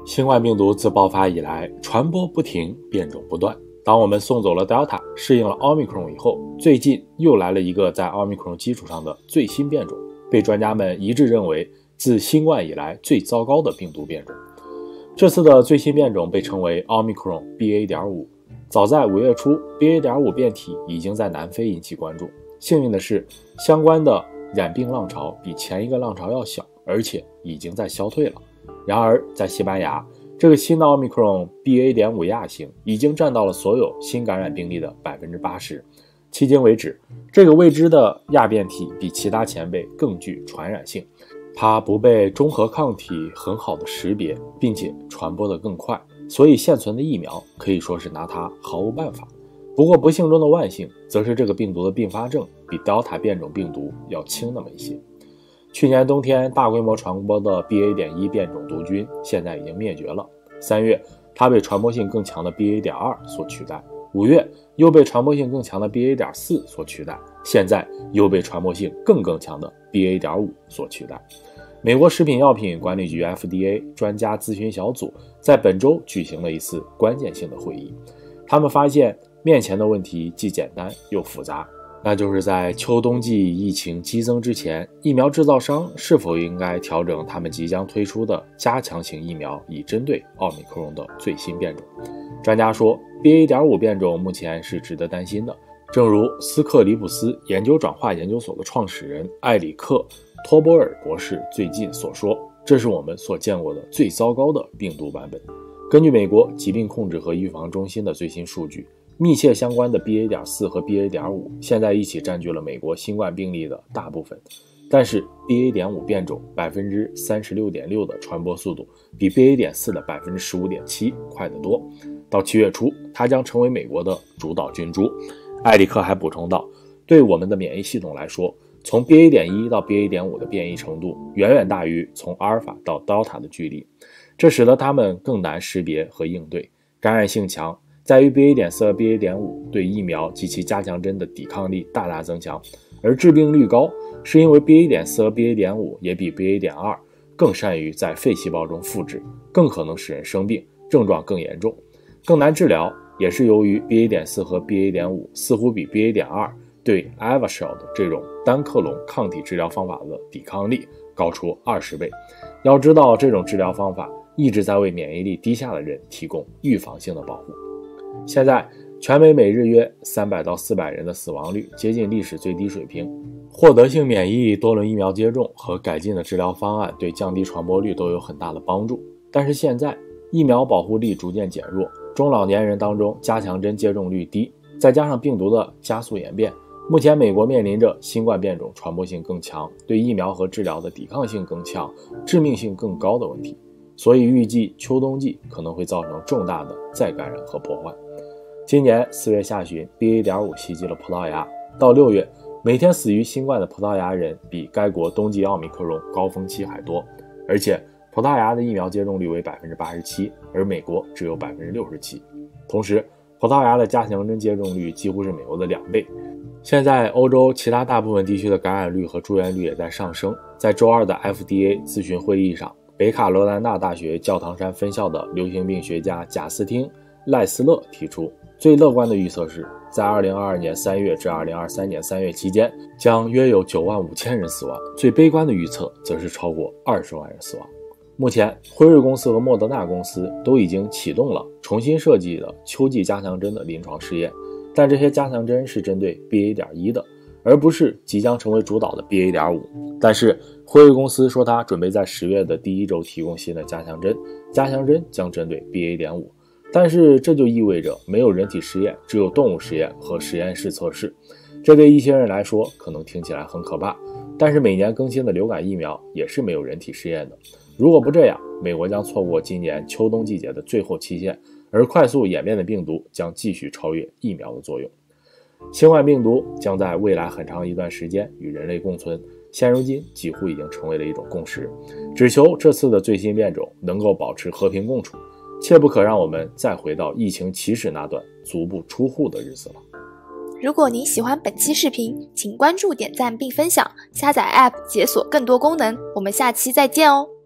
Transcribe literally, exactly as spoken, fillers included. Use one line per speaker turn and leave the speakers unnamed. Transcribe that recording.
新冠病毒自爆发以来，传播不停，变种不断。当我们送走了 Delta， 适应了 Omicron 以后，最近又来了一个在 Omicron 基础上的最新变种，被专家们一致认为自新冠以来最糟糕的病毒变种。这次的最新变种被称为 Omicron B A 点五。早在五月初 B A 点五 变体已经在南非引起关注。幸运的是，相关的染病浪潮比前一个浪潮要小，而且已经在消退了。然而在西班牙，这个新的 Omicron B A 点五 亚型已经占到了所有新感染病例的 百分之八十。 迄今为止，这个未知的亚变体比其他前辈更具传染性，它不被中和抗体很好的识别，并且传播得更快，所以现存的疫苗可以说是拿它毫无办法。不过不幸中的万幸，则是这个病毒的并发症比 Delta 变种病毒要轻那么一些。去年冬天大规模传播的 B A 点一 变种毒菌现在已经灭绝了。三月，它被传播性更强的 B A 点二 所取代。五月，又被传播性更强的 B A 点四 所取代。现在又被传播性更更强的 B A 点五 所取代。美国食品药品管理局 F D A 专家咨询小组在本周举行了一次关键性的会议。他们发现面前的问题既简单又复杂，那就是在秋冬季疫情激增之前，疫苗制造商是否应该调整他们即将推出的加强型疫苗，以针对奥密克戎的最新变种。专家说 B A 点五 变种目前是值得担心的，正如斯克里普斯研究转化研究所的创始人艾里克·托波尔博士最近所说，这是我们所见过的最糟糕的病毒版本。根据美国疾病控制和预防中心的最新数据，密切相关的 B A 点四 和 B A 点五 现在一起占据了美国新冠病例的大部分，但是 B A 点五 变种 百分之三十六点六 的传播速度比 B A 点四 的 百分之十五点七 快得多。到七月初，它将成为美国的主导菌株。艾里克还补充道，对我们的免疫系统来说，从 B A 点一 到 B A 点五 的变异程度远远大于从阿尔法到 Delta 的距离，这使得它们更难识别和应对。感染性强在于 B A 点四 和 B A 点五 对疫苗及其加强针的抵抗力大大增强，而致病率高是因为 B A 点四 和 B A 点五 也比 B A 点二 更善于在肺细胞中复制，更可能使人生病，症状更严重，更难治疗，也是由于 B A 点四 和 B A 点五 似乎比 B A 点二 对 Evusheld 这种单克隆抗体治疗方法的抵抗力高出二十倍。要知道，这种治疗方法一直在为免疫力低下的人提供预防性的保护。现在全美每日约三百到四百人的死亡率接近历史最低水平。获得性免疫、多轮疫苗接种和改进的治疗方案对降低传播率都有很大的帮助。但是现在疫苗保护力逐渐减弱，中老年人当中加强针接种率低，再加上病毒的加速演变，目前美国面临着新冠变种传播性更强、对疫苗和治疗的抵抗性更强、致命性更高的问题。所以预计秋冬季可能会造成重大的再感染和破坏。今年四月下旬 B A 点五 袭击了葡萄牙，到六月每天死于新冠的葡萄牙人比该国冬季奥密克戎高峰期还多，而且葡萄牙的疫苗接种率为 百分之八十七， 而美国只有 百分之六十七。 同时葡萄牙的加强针接种率几乎是美国的两倍。现在欧洲其他大部分地区的感染率和住院率也在上升。在周二的 F D A 咨询会议上，北卡罗来纳大学教堂山分校的流行病学家贾斯汀·赖斯勒提出，最乐观的预测是在二零二二年三月至二零二三年三月期间将约有九万五千人死亡，最悲观的预测则是超过二十万人死亡。目前辉瑞公司和莫德纳公司都已经启动了重新设计的秋季加强针的临床试验，但这些加强针是针对 B A 点一 的，而不是即将成为主导的 B A 点五。 但是辉瑞公司说他准备在十月的第一周提供新的加强针，加强针将针对 B A 点五。 但是这就意味着没有人体实验，只有动物实验和实验室测试。这对一些人来说可能听起来很可怕，但是每年更新的流感疫苗也是没有人体实验的。如果不这样，美国将错过今年秋冬季节的最后期限，而快速演变的病毒将继续超越疫苗的作用。新冠病毒将在未来很长一段时间与人类共存，现如今几乎已经成为了一种共识。只求这次的最新变种能够保持和平共处，切不可让我们再回到疫情起始那段足不出户的日子了。
如果您喜欢本期视频，请关注、点赞并分享，下载 App 解锁更多功能。我们下期再见哦。